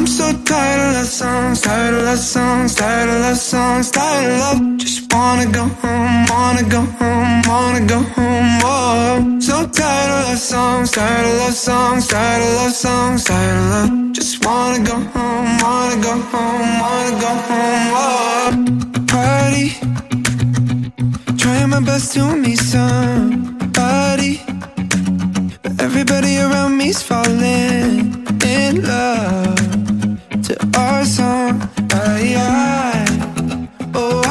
so tired of love songs, tired of love songs, tired of love songs, tired of love. Just wanna go home, wanna go home, wanna go home. Whoa. So tired of love songs, tired of love songs, tired of love songs, tired of love. Just wanna go home, wanna go home, wanna go home. Whoa. Party, trying my best to meet somebody, but everybody around me's falling in love to our song. Oh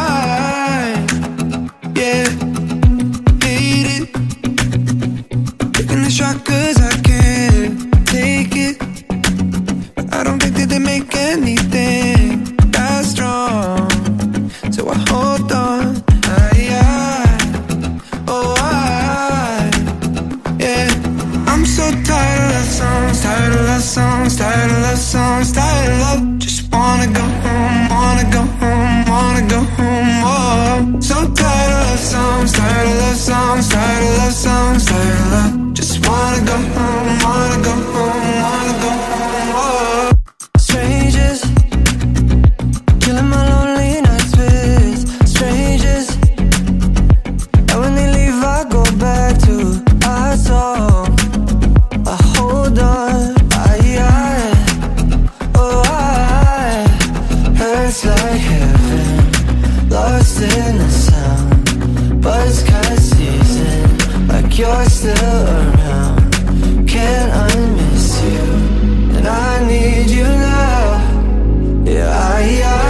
yeah, hate it, taking the shot cause I can't take it, but I don't think that they make anything that strong, so I hold on. Yeah, I'm so tired of love songs, tired of love songs, tired of love songs, tired of love. Just wanna go home, wanna go home, wanna go home. Whoa. So tired of love songs, tired of love songs, tired of love songs, tired of love. Just wanna go home, wanna go home, wanna go home. Whoa. Strangers, killing my lonely nights with strangers, and when they leave I go back to our song. I hold on. Hurts like heaven, lost in the sound, but it's kinda season, like you're still around. Can't I miss you, and I need you now. Yeah,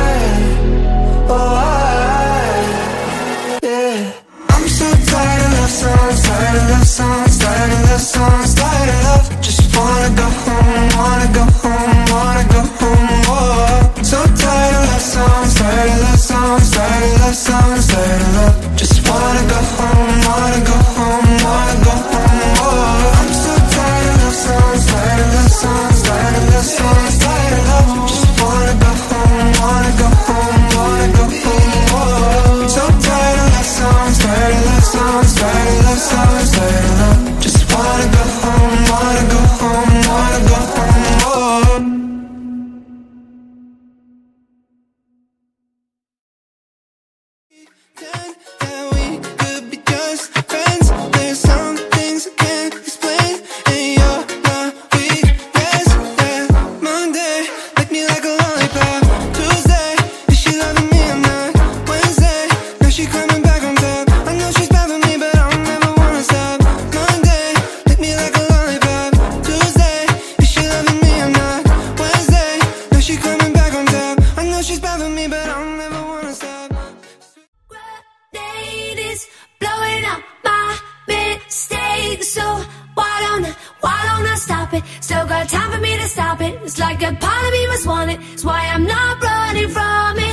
yeah. I'm so tired of love songs, tired of love songs, tired of love songs, tired of love. Just wanna go home, wanna go home, wanna go home. Whoa. So tired of love songs, tired of love songs, tired of love songs, tired of love. Just wanna go home, wanna go home, wanna go home. Whoa. I'm so tired of love songs, tired of love songs, tired of love songs, tired of love. Just wanna go home, wanna go home, wanna go home. Whoa. So tired of love songs, tired of love songs, tired of love songs, tired of love. Just wanna go home, wanna go home, wanna go home. Whoa. That we could be just friends. There's some things I can't explain, and you're my weakness. Yeah. Monday, lick me like a lollipop. Tuesday, is she loving me or not? Wednesday, now she coming back on top. I know she's bad for me, but I'll never wanna stop. Monday, lick me like a lollipop. Tuesday, is she loving me or not? Wednesday, now she coming back on top. I know she's bad for me, but I'll never wanna stop. Is blowing up my mistakes, so why don't I stop it? Still got time for me to stop it. It's like a part of me must want it. It's why I'm not running from it.